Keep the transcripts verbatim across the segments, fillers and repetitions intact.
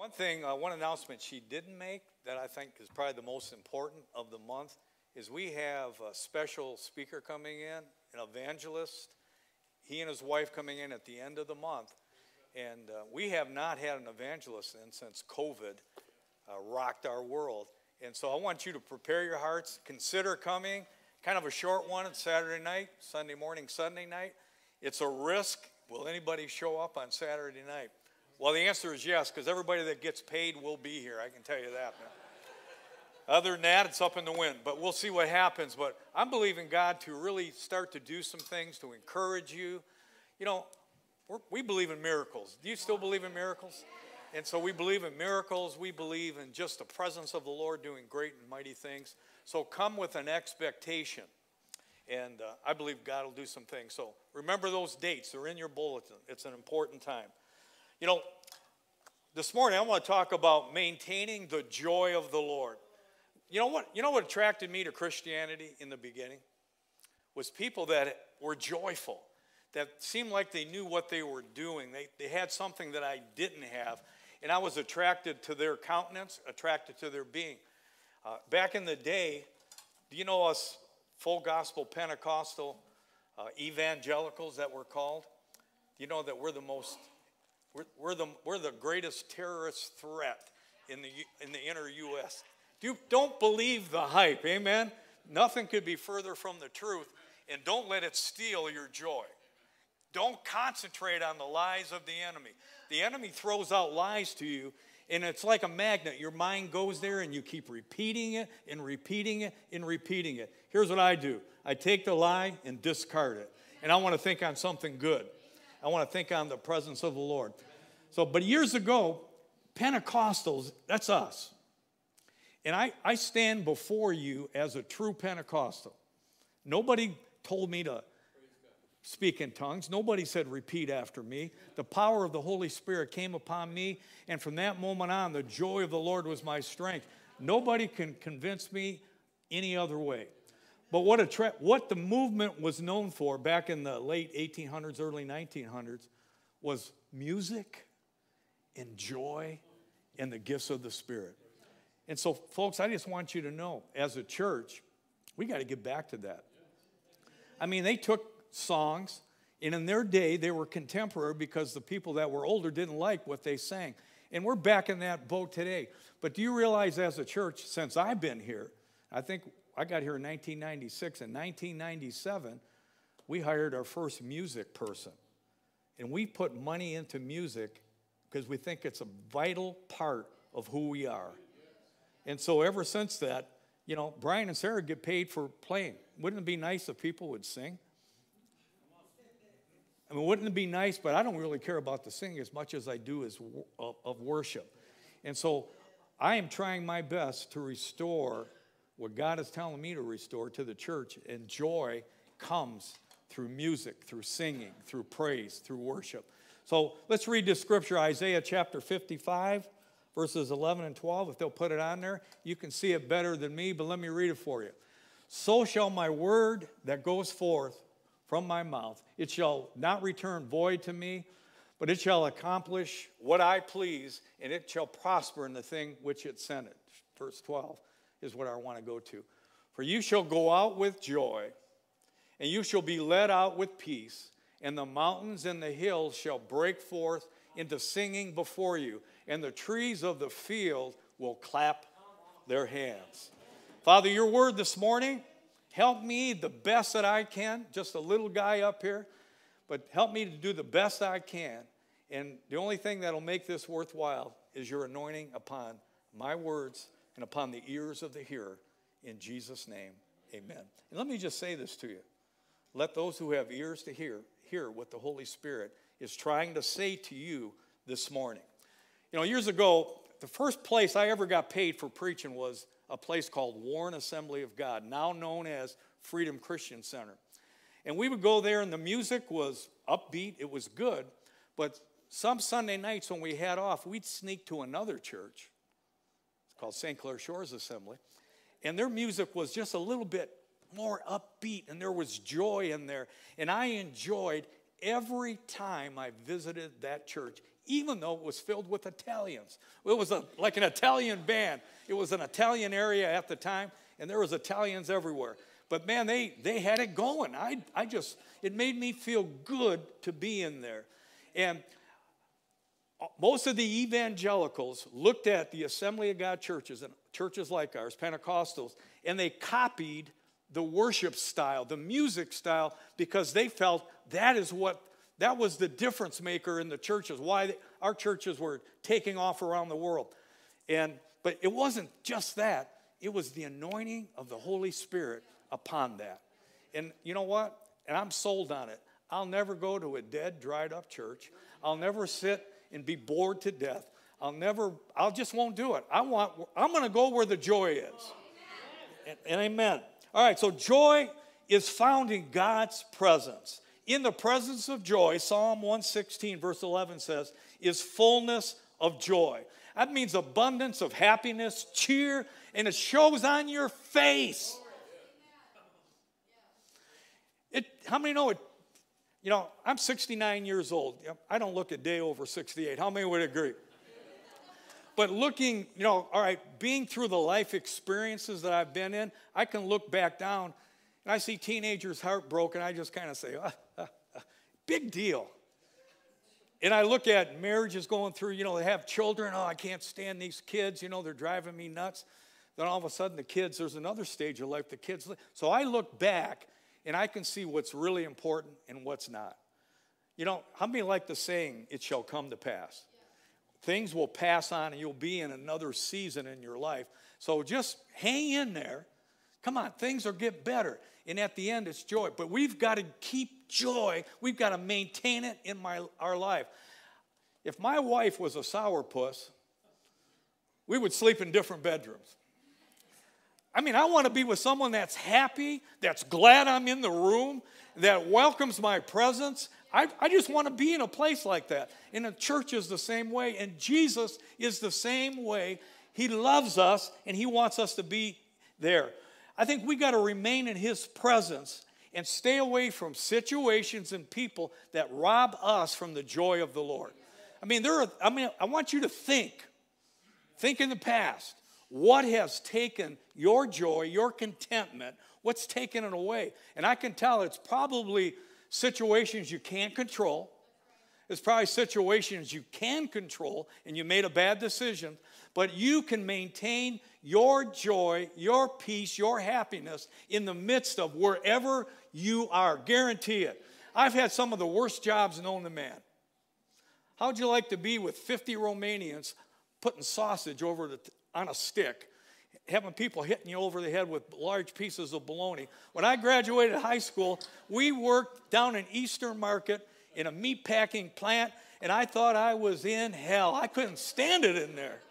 One thing, uh, one announcement she didn't make that I think is probably the most important of the month is we have a special speaker coming in, an evangelist. He and his wife coming in at the end of the month. And uh, we have not had an evangelist in since COVID uh, rocked our world. And so I want you to prepare your hearts, consider coming. Kind of a short one on Saturday night, Sunday morning, Sunday night. It's a risk. Will anybody show up on Saturday night? Well, the answer is yes, because everybody that gets paid will be here. I can tell you that. Other than that, it's up in the wind. But we'll see what happens. But I'm believing God to really start to do some things to encourage you. You know, we're, we believe in miracles. Do you still believe in miracles? And so we believe in miracles. We believe in just the presence of the Lord doing great and mighty things. So come with an expectation. And uh, I believe God will do some things. So remember those dates. They're in your bulletin. It's an important time. You know, this morning I want to talk about maintaining the joy of the Lord. You know what? You know what attracted me to Christianity in the beginning? Was people that were joyful, that seemed like they knew what they were doing. They, they had something that I didn't have. And I was attracted to their countenance, attracted to their being. Uh, back in the day, do you know us full gospel Pentecostal uh, evangelicals that we're called? You know that we're the most, we're, we're the we're the greatest terrorist threat in the in the inner U S You don't believe the hype, amen? Nothing could be further from the truth, and don't let it steal your joy. Don't concentrate on the lies of the enemy. The enemy throws out lies to you, and it's like a magnet. Your mind goes there, and you keep repeating it and repeating it and repeating it. Here's what I do. I take the lie and discard it, and I want to think on something good. I want to think on the presence of the Lord. So, but years ago, Pentecostals, that's us. And I, I stand before you as a true Pentecostal. Nobody told me to speak in tongues. Nobody said repeat after me. The power of the Holy Spirit came upon me, and from that moment on, the joy of the Lord was my strength. Nobody can convince me any other way. But what, a tra- what the movement was known for back in the late eighteen hundreds, early nineteen hundreds was music and joy and the gifts of the Spirit. And so, folks, I just want you to know, as a church, we got to get back to that. I mean, they took songs, and in their day, they were contemporary because the people that were older didn't like what they sang. And we're back in that boat today. But do you realize as a church, since I've been here, I think I got here in nineteen ninety-six. In nineteen ninety-seven, we hired our first music person. And we put money into music because we think it's a vital part of who we are. And so ever since that, you know, Brian and Sarah get paid for playing. Wouldn't it be nice if people would sing? I mean, wouldn't it be nice? But I don't really care about the singing as much as I do as of, of worship. And so I am trying my best to restore what God is telling me to restore to the church. And joy comes through music, through singing, through praise, through worship. So let's read this scripture, Isaiah chapter fifty-five. Verses eleven and twelve, if they'll put it on there. You can see it better than me, but let me read it for you. So shall my word that goes forth from my mouth, it shall not return void to me, but it shall accomplish what I please, and it shall prosper in the thing which it sent it. Verse twelve is what I want to go to. For you shall go out with joy, and you shall be led out with peace, and the mountains and the hills shall break forth into singing before you, and the trees of the field will clap their hands. Father, your word this morning, help me the best that I can, just a little guy up here, but help me to do the best I can. And the only thing that will make this worthwhile is your anointing upon my words and upon the ears of the hearer. In Jesus' name, amen. And let me just say this to you. Let those who have ears to hear, hear what the Holy Spirit is trying to say to you this morning. You know, years ago, the first place I ever got paid for preaching was a place called Warren Assembly of God, now known as Freedom Christian Center. And we would go there, and the music was upbeat. It was good. But some Sunday nights when we had off, we'd sneak to another church. It's called Saint Clair Shores Assembly. And their music was just a little bit more upbeat, and there was joy in there. And I enjoyed every time I visited that church, even though it was filled with Italians. It was a, like an Italian band. It was an Italian area at the time, and there was Italians everywhere. But man, they, they had it going. I, I just, it made me feel good to be in there. And most of the evangelicals looked at the Assembly of God churches and churches like ours, Pentecostals, and they copied the worship style, the music style, because they felt that is what, that was the difference maker in the churches, why they, our churches were taking off around the world. And, but it wasn't just that. It was the anointing of the Holy Spirit upon that. And you know what? And I'm sold on it. I'll never go to a dead, dried up church. I'll never sit and be bored to death. I'll never, I'll just won't do it. I want, I'm going to go where the joy is. And, and amen. All right, so joy is found in God's presence. In the presence of joy, Psalm one sixteen, verse eleven says, is fullness of joy. That means abundance of happiness, cheer, and it shows on your face. It, how many know it? You know, I'm sixty-nine years old. I don't look a day over sixty-eight. How many would agree? But looking, you know, all right, being through the life experiences that I've been in, I can look back down and I see teenagers heartbroken. I just kind of say, ah, ah, ah, big deal. And I look at marriages going through, you know, they have children. Oh, I can't stand these kids. You know, they're driving me nuts. Then all of a sudden the kids, there's another stage of life, the kids. So I look back and I can see what's really important and what's not. You know, how many like the saying, it shall come to pass? Things will pass on and you'll be in another season in your life. So just hang in there. Come on, things will get better. And at the end, it's joy. But we've got to keep joy. We've got to maintain it in my, our life. If my wife was a sourpuss, we would sleep in different bedrooms. I mean, I want to be with someone that's happy, that's glad I'm in the room, that welcomes my presence. I, I just want to be in a place like that. And the church is the same way, and Jesus is the same way. He loves us, and he wants us to be there. I think we got to remain in his presence and stay away from situations and people that rob us from the joy of the Lord. I mean, there are, I mean, I want you to think. Think in the past. What has taken your joy, your contentment, what's taken it away? And I can tell it's probably situations you can't control. It's probably situations you can control and you made a bad decision. But you can maintain your joy, your peace, your happiness in the midst of wherever you are. Guarantee it. I've had some of the worst jobs known to man. How'd you like to be with fifty Romanians putting sausage over the on a stick, having people hitting you over the head with large pieces of bologna? When I graduated high school, we worked down in Eastern Market in a meat packing plant, and I thought I was in hell. I couldn't stand it in there.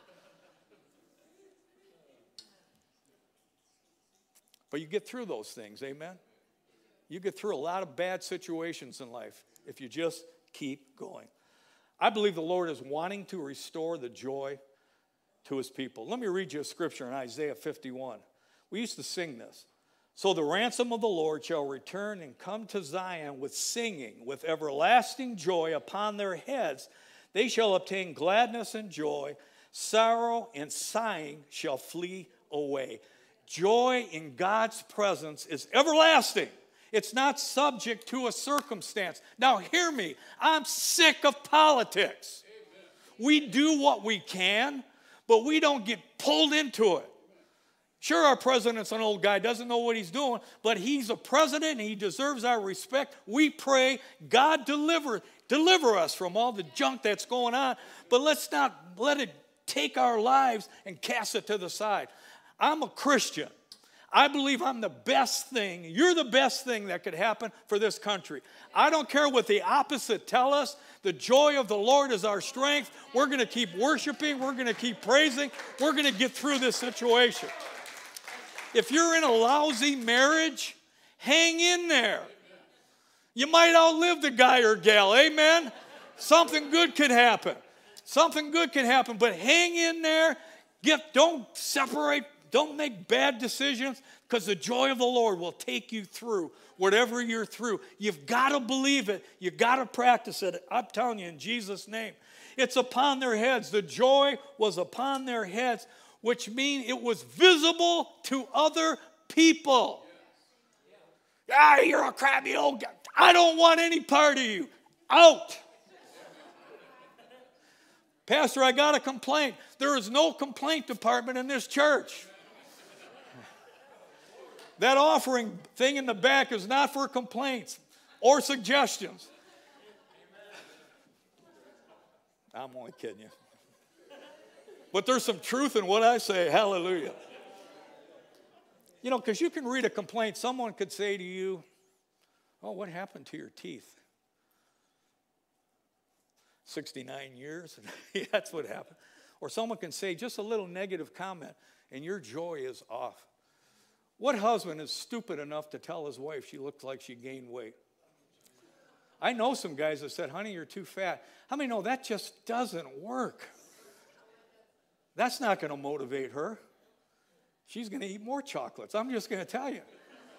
But you get through those things, amen? You get through a lot of bad situations in life if you just keep going. I believe the Lord is wanting to restore the joy to his people. Let me read you a scripture in Isaiah fifty-one. We used to sing this. So the ransom of the Lord shall return and come to Zion with singing, with everlasting joy upon their heads. They shall obtain gladness and joy. Sorrow and sighing shall flee away. Joy in God's presence is everlasting. It's not subject to a circumstance. Now hear me. I'm sick of politics. Amen. We do what we can, but we don't get pulled into it. Sure, our president's an old guy, doesn't know what he's doing, but he's a president and he deserves our respect. We pray, God deliver, deliver us from all the junk that's going on, but let's not let it take our lives and cast it to the side. I'm a Christian. I believe I'm the best thing, you're the best thing that could happen for this country. I don't care what the opposite tell us. The joy of the Lord is our strength. We're going to keep worshiping. We're going to keep praising. We're going to get through this situation. If you're in a lousy marriage, hang in there. You might outlive the guy or gal, amen? Something good could happen. Something good can happen, but hang in there. Get, don't separate. Don't make bad decisions, because the joy of the Lord will take you through whatever you're through. You've got to believe it. You've got to practice it. I'm telling you in Jesus' name. It's upon their heads. The joy was upon their heads, which means it was visible to other people. Ah, you're a crabby old guy. I don't want any part of you. Out. Pastor, I got a complaint. There is no complaint department in this church. That offering thing in the back is not for complaints or suggestions. I'm only kidding you. But there's some truth in what I say. Hallelujah. You know, because you can read a complaint. Someone could say to you, oh, what happened to your teeth? sixty-nine years. That's what happened. Or someone can say just a little negative comment, and your joy is off. What husband is stupid enough to tell his wife she looks like she gained weight? I know some guys that said, honey, you're too fat. How many know that just doesn't work? That's not going to motivate her. She's going to eat more chocolates. I'm just going to tell you.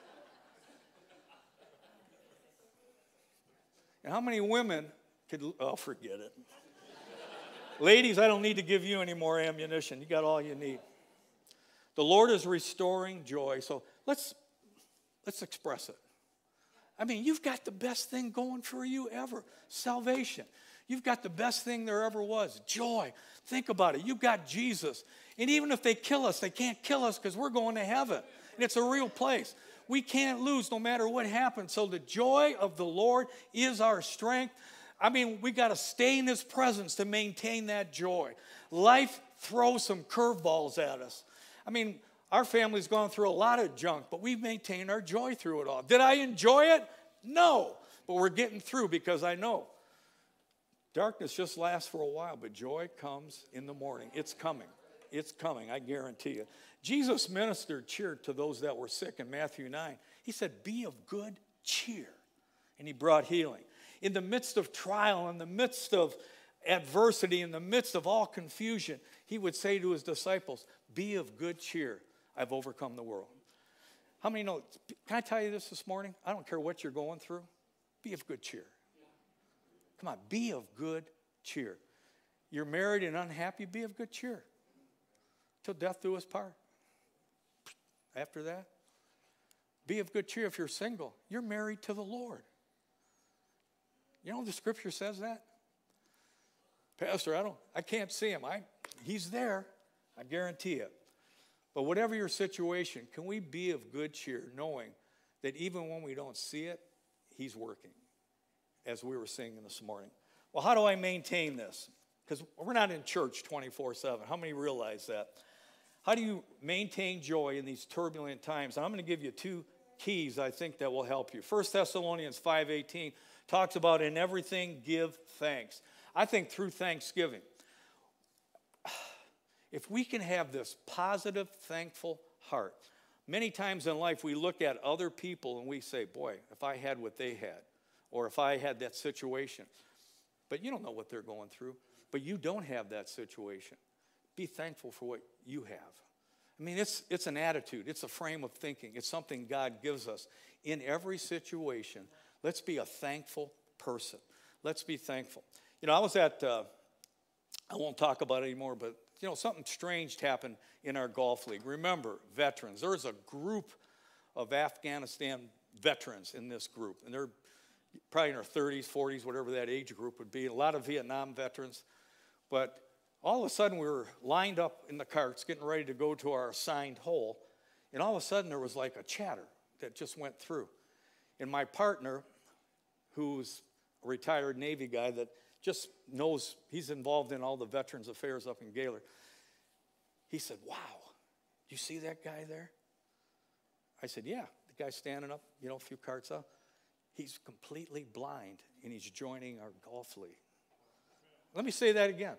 And how many women could, oh, forget it. Ladies, I don't need to give you any more ammunition. You got all you need. The Lord is restoring joy. So let's, let's express it. I mean, you've got the best thing going for you ever. Salvation. You've got the best thing there ever was. Joy. Think about it. You've got Jesus. And even if they kill us, they can't kill us because we're going to heaven. And it's a real place. We can't lose no matter what happens. So the joy of the Lord is our strength. I mean, we got to stay in His presence to maintain that joy. Life throws some curveballs at us. I mean, our family's gone through a lot of junk, but we've maintained our joy through it all. Did I enjoy it? No. But we're getting through because I know darkness just lasts for a while, but joy comes in the morning. It's coming. It's coming, I guarantee you. Jesus ministered cheer to those that were sick in Matthew nine. He said, be of good cheer. And He brought healing. In the midst of trial, in the midst of adversity, in the midst of all confusion, He would say to His disciples, be of good cheer. I've overcome the world. How many know, can I tell you this this morning? I don't care what you're going through. Be of good cheer. Come on, be of good cheer. You're married and unhappy, be of good cheer. Till death do us part. After that, be of good cheer if you're single. You're married to the Lord. You know the scripture says that? Pastor, I don't, I can't see Him. I, He's there. I guarantee it. But whatever your situation, can we be of good cheer knowing that even when we don't see it, He's working, as we were singing this morning. Well, how do I maintain this? Because we're not in church twenty-four seven. How many realize that? How do you maintain joy in these turbulent times? And I'm going to give you two keys I think that will help you. First Thessalonians five eighteen talks about in everything give thanks. I think through thanksgiving, if we can have this positive, thankful heart. Many times in life we look at other people and we say, boy, if I had what they had, or if I had that situation. But you don't know what they're going through. But you don't have that situation. Be thankful for what you have. I mean, it's, it's an attitude. It's a frame of thinking. It's something God gives us. In every situation, let's be a thankful person. Let's be thankful. You know, I was at, uh, I won't talk about it anymore, but, you know, something strange happened in our golf league. Remember, veterans. There's a group of Afghanistan veterans in this group. And they're probably in their thirties, forties, whatever that age group would be. A lot of Vietnam veterans. But all of a sudden, we were lined up in the carts, getting ready to go to our assigned hole. And all of a sudden, there was like a chatter that just went through. And my partner, who's a retired Navy guy that just knows, he's involved in all the Veterans Affairs up in Gaylord. He said, wow, you see that guy there? I said, yeah, the guy standing up, you know, a few carts up. He's completely blind, and he's joining our golf league. Let me say that again.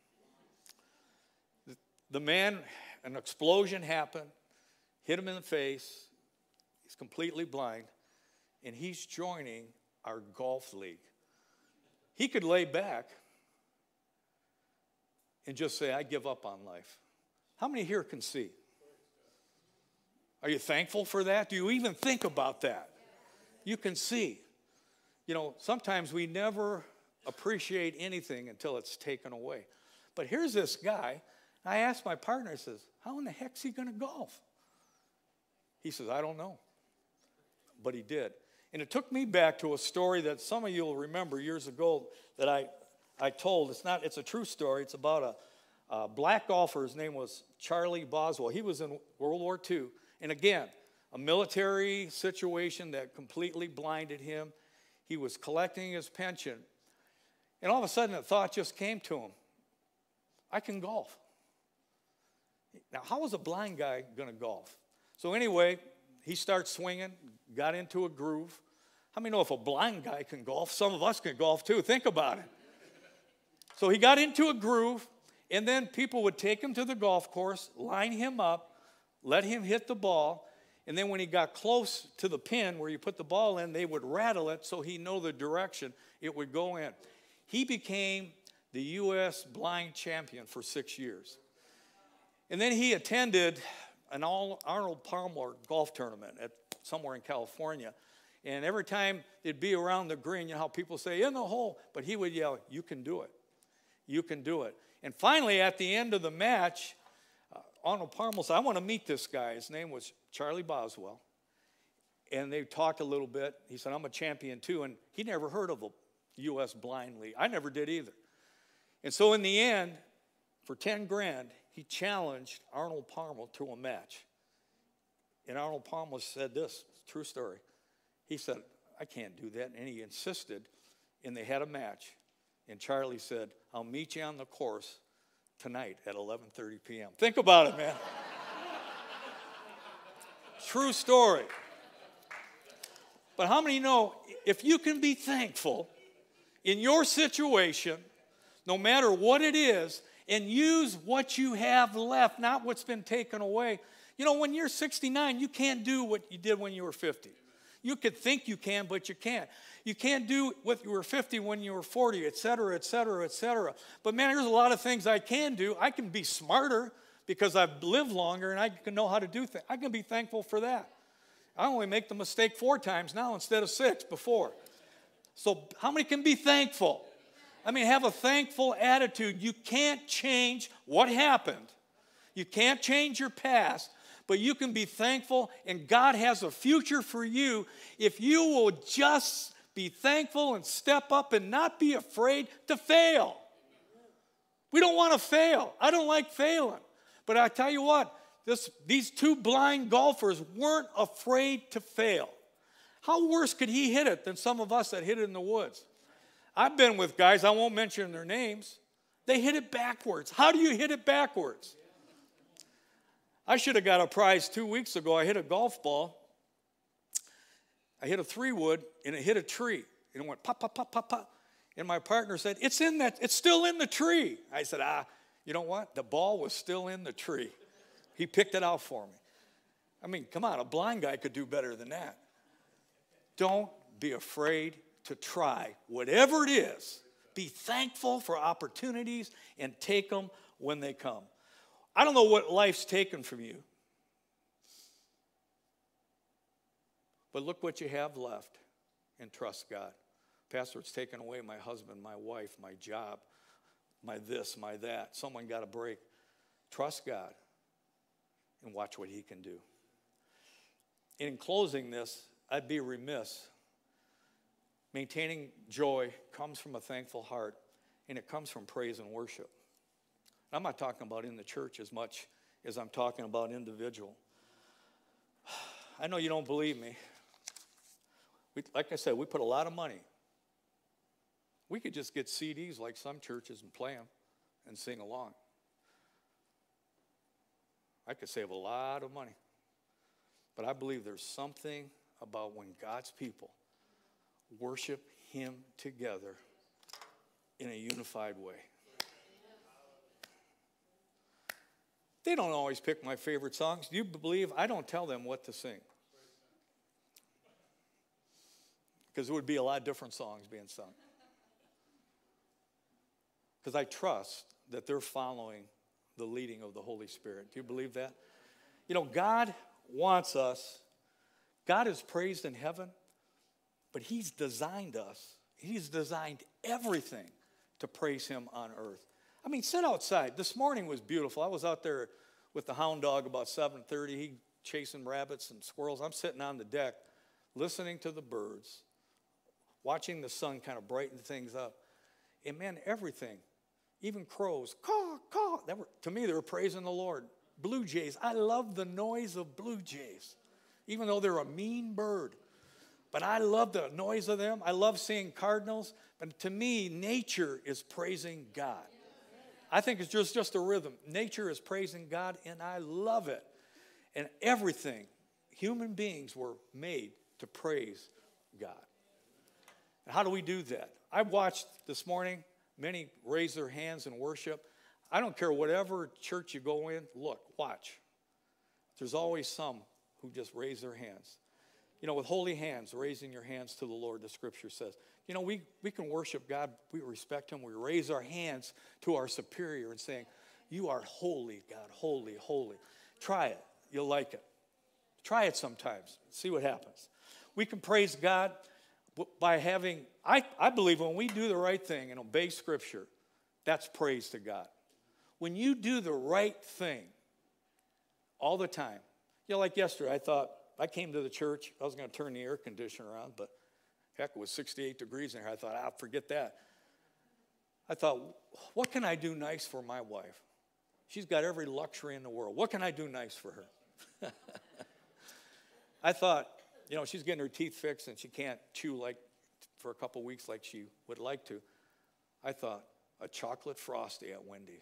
The, the man, an explosion happened, hit him in the face. He's completely blind, and he's joining our golf league. He could lay back and just say, I give up on life. How many here can see? Are you thankful for that? Do you even think about that? You can see. You know, sometimes we never appreciate anything until it's taken away. But here's this guy. I asked my partner, I says, how in the heck's he going to golf? He says, I don't know. But he did. And it took me back to a story that some of you will remember years ago that I, I told. It's not, it's a true story. It's about a, a black golfer. His name was Charlie Boswell. He was in World War Two. And again, a military situation that completely blinded him. He was collecting his pension. And all of a sudden, a thought just came to him. I can golf. Now, how is a blind guy going to golf? So anyway, he starts swinging, got into a groove. How many know if a blind guy can golf, some of us can golf too? Think about it. So he got into a groove, and then people would take him to the golf course, line him up, let him hit the ball, and then when he got close to the pin where you put the ball in, they would rattle it so he'd know the direction it would go in. He became the U S blind champion for six years. And then he attended an Arnold Palmer golf tournament at somewhere in California. And every time it'd be around the green, you know how people say, in the hole, but he would yell, you can do it. You can do it. And finally, at the end of the match, uh, Arnold Palmer said, I want to meet this guy. His name was Charlie Boswell. And they talked a little bit. He said, I'm a champion too. And he never heard of a U S blind league. I never did either. And so in the end, for ten grand, he challenged Arnold Palmer to a match. And Arnold Palmer said this, true story. He said, I can't do that. And he insisted, and they had a match. And Charlie said, I'll meet you on the course tonight at eleven thirty p.m. Think about it, man. True story. But how many know if you can be thankful in your situation, no matter what it is, and use what you have left, not what's been taken away. You know, when you're sixty-nine, you can't do what you did when you were fifty. You could think you can, but you can't. You can't do what you were fifty when you were forty, et cetera, et cetera, et cetera. But man, there's a lot of things I can do. I can be smarter because I've lived longer and I can know how to do things. I can be thankful for that. I only make the mistake four times now instead of six before. So how many can be thankful? I mean, have a thankful attitude. You can't change what happened. You can't change your past, but you can be thankful, and God has a future for you if you will just be thankful and step up and not be afraid to fail. We don't want to fail. I don't like failing. But I tell you what, this, these two blind golfers weren't afraid to fail. How worse could he hit it than some of us that hit it in the woods? I've been with guys, I won't mention their names, they hit it backwards. How do you hit it backwards? I should have got a prize two weeks ago. I hit a golf ball. I hit a three wood, and it hit a tree. And it went pop, pop, pop, pop, pop. And my partner said, it's in that, it's still in the tree. I said, ah, you know what? The ball was still in the tree. He picked it out for me. I mean, come on, a blind guy could do better than that. Don't be afraid to try whatever it is. Be thankful for opportunities and take them when they come. I don't know what life's taken from you, but look what you have left and trust God. Pastor, it's taken away my husband, my wife, my job, my this, my that. Someone got a break. Trust God and watch what he can do. In closing this, I'd be remiss. Maintaining joy comes from a thankful heart, and it comes from praise and worship. I'm not talking about in the church as much as I'm talking about individual. I know you don't believe me. We, like I said, we put a lot of money. We could just get C Ds like some churches and play them and sing along. I could save a lot of money. But I believe there's something about when God's people worship him together in a unified way. They don't always pick my favorite songs. Do you believe I don't tell them what to sing? Because there would be a lot of different songs being sung. Because I trust that they're following the leading of the Holy Spirit. Do you believe that? You know, God wants us. God is praised in heaven, but he's designed us He's designed everything to praise him on earth. I mean, sit outside. This morning was beautiful. I was out there with the hound dog about seven thirty. He chasing rabbits and squirrels. I'm sitting on the deck listening to the birds, watching the sun kind of brighten things up. And man, everything, even crows, caw, caw. That were, to me, they were praising the Lord. Blue jays, I love the noise of blue jays, even though they're a mean bird. But I love the noise of them. I love seeing cardinals. But to me, nature is praising God. I think it's just, just a rhythm. Nature is praising God, and I love it. And everything, human beings were made to praise God. And how do we do that? I watched this morning, many raise their hands in worship. I don't care whatever church you go in, look, watch. There's always some who just raise their hands. You know, with holy hands, raising your hands to the Lord, the scripture says. You know, we, we can worship God, we respect him, we raise our hands to our superior and saying, you are holy, God, holy, holy. Try it, you'll like it. Try it sometimes, see what happens. We can praise God by having, I, I believe when we do the right thing and obey scripture, that's praise to God. When you do the right thing all the time, you know, like yesterday, I thought, I came to the church, I was going to turn the air conditioner on, but heck, it was sixty-eight degrees in here. I thought, ah, forget that. I thought, what can I do nice for my wife? She's got every luxury in the world. What can I do nice for her? I thought, you know, she's getting her teeth fixed and she can't chew like for a couple weeks like she would like to. I thought, a chocolate Frosty at Wendy's.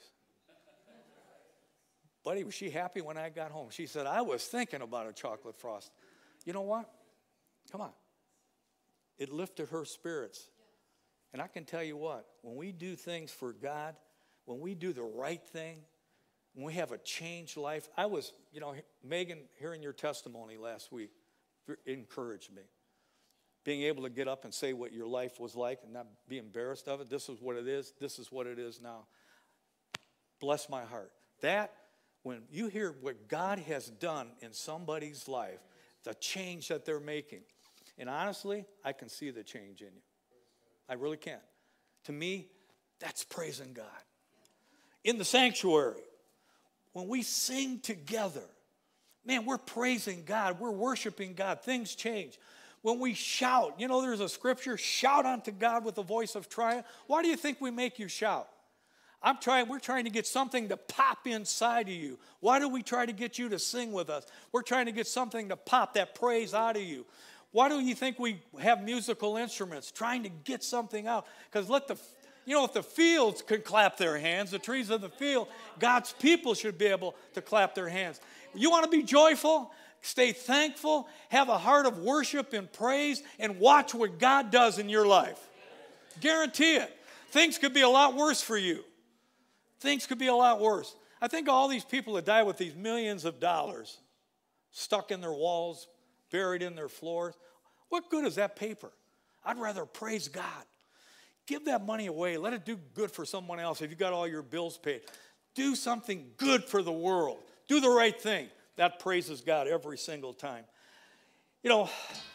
Buddy, was she happy when I got home? She said, I was thinking about a chocolate Frost. You know what? Come on. It lifted her spirits. And I can tell you what, when we do things for God, when we do the right thing, when we have a changed life, I was, you know, Megan, hearing your testimony last week, encouraged me. Being able to get up and say what your life was like and not be embarrassed of it. This is what it is. This is what it is now. Bless my heart. That, when you hear what God has done in somebody's life, the change that they're making, and honestly, I can see the change in you. I really can. To me, that's praising God. In the sanctuary, when we sing together, man, we're praising God. We're worshiping God. Things change. When we shout, you know, there's a scripture, shout unto God with a voice of triumph. Why do you think we make you shout? I'm trying, we're trying to get something to pop inside of you. Why do we try to get you to sing with us? We're trying to get something to pop that praise out of you. Why do you think we have musical instruments? Trying to get something out. Because let the, you know, if the fields could clap their hands, the trees of the field, God's people should be able to clap their hands. You want to be joyful? Stay thankful. Have a heart of worship and praise, and watch what God does in your life. Guarantee it. Things could be a lot worse for you. Things could be a lot worse. I think all these people that die with these millions of dollars stuck in their walls, buried in their floors, what good is that paper? I'd rather praise God. Give that money away. Let it do good for someone else if you got all your bills paid. Do something good for the world. Do the right thing. That praises God every single time. You know,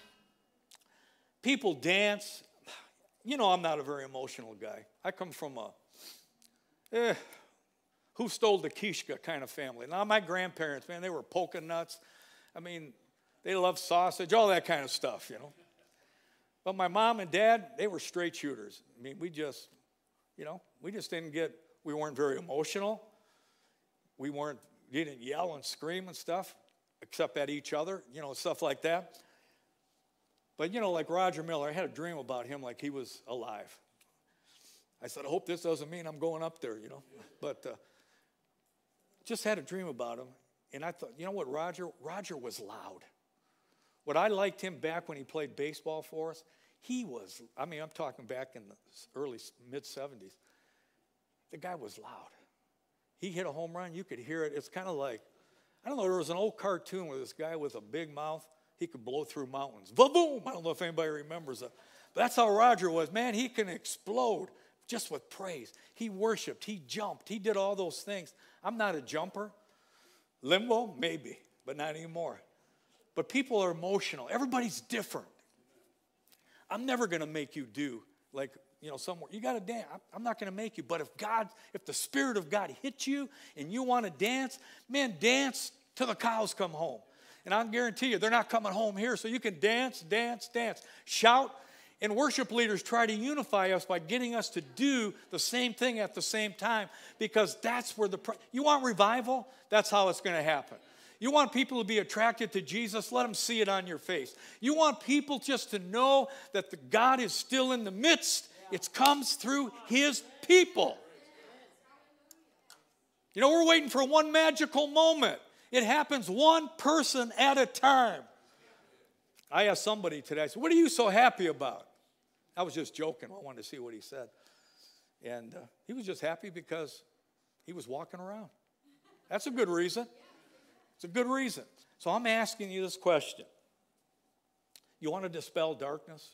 people dance. You know, I'm not a very emotional guy. I come from a Eh, who stole the Kishka kind of family. Now, my grandparents, man, they were polka nuts. I mean, they loved sausage, all that kind of stuff, you know. But my mom and dad, they were straight shooters. I mean, we just, you know, we just didn't get, we weren't very emotional. We weren't, didn't yell and scream and stuff, except at each other, you know, stuff like that. But, you know, like Roger Miller, I had a dream about him like he was alive. I said, I hope this doesn't mean I'm going up there, you know. But uh, just had a dream about him. And I thought, you know what, Roger? Roger was loud. What I liked him back when he played baseball for us, he was, I mean, I'm talking back in the early, mid-seventies. The guy was loud. He hit a home run. You could hear it. It's kind of like, I don't know, there was an old cartoon where this guy with a big mouth, he could blow through mountains. Boom! I don't know if anybody remembers that. But that's how Roger was. Man, he can explode. Just with praise. He worshiped. He jumped. He did all those things. I'm not a jumper. Limbo, maybe, but not anymore. But people are emotional. Everybody's different. I'm never going to make you do like, you know, somewhere. You got to dance. I'm not going to make you. But if God, if the Spirit of God hits you and you want to dance, man, dance till the cows come home. And I guarantee you, they're not coming home here. So you can dance, dance, dance, shout. And worship leaders try to unify us by getting us to do the same thing at the same time, because that's where the, you want revival? That's how it's going to happen. You want people to be attracted to Jesus? Let them see it on your face. You want people just to know that the God is still in the midst. It comes through his people. You know, we're waiting for one magical moment. It happens one person at a time. I asked somebody today, I said, what are you so happy about? I was just joking. I wanted to see what he said. And uh, he was just happy because he was walking around. That's a good reason. It's a good reason. So I'm asking you this question. You want to dispel darkness?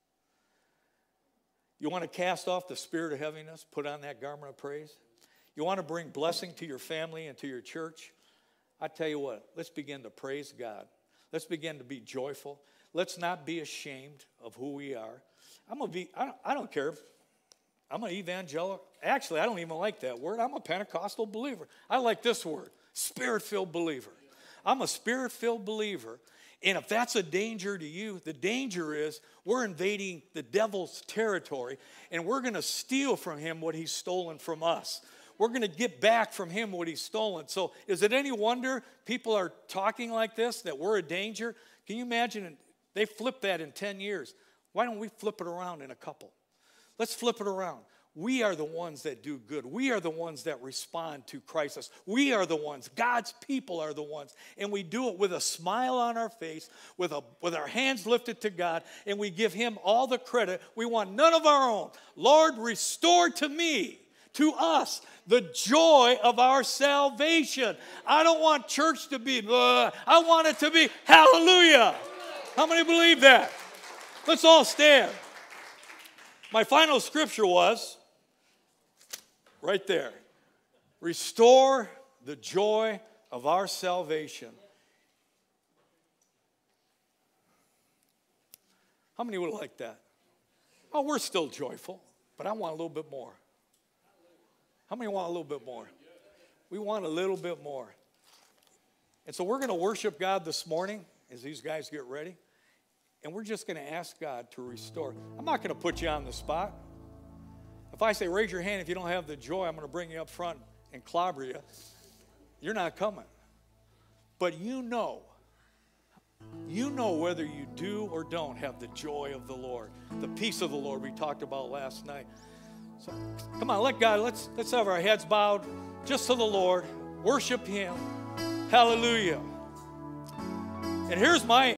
You want to cast off the spirit of heaviness, put on that garment of praise? You want to bring blessing to your family and to your church? I tell you what, let's begin to praise God. Let's begin to be joyful. Let's not be ashamed of who we are. I'm gonna be, I don't, I don't care. I'm an evangelical. Actually, I don't even like that word. I'm a Pentecostal believer. I like this word, spirit-filled believer. I'm a spirit-filled believer. And if that's a danger to you, the danger is we're invading the devil's territory, and we're going to steal from him what he's stolen from us. We're going to get back from him what he's stolen. So is it any wonder people are talking like this, that we're a danger? Can you imagine? They flipped that in ten years. Why don't we flip it around in a couple? Let's flip it around. We are the ones that do good. We are the ones that respond to crisis. We are the ones. God's people are the ones. And we do it with a smile on our face, with, a, with our hands lifted to God, and we give him all the credit. We want none of our own. Lord, restore to me, to us, the joy of our salvation. I don't want church to be, uh, I want it to be hallelujah. How many believe that? Let's all stand. My final scripture was right there. Restore the joy of our salvation. How many would like that? Oh, we're still joyful, but I want a little bit more. How many want a little bit more? We want a little bit more. And so we're going to worship God this morning as these guys get ready. And we're just going to ask God to restore. I'm not going to put you on the spot. If I say, raise your hand if you don't have the joy, I'm going to bring you up front and clobber you. You're not coming. But you know, you know whether you do or don't have the joy of the Lord, the peace of the Lord we talked about last night. So come on, let God, let's, let's have our heads bowed just to the Lord. Worship him. Hallelujah. And here's my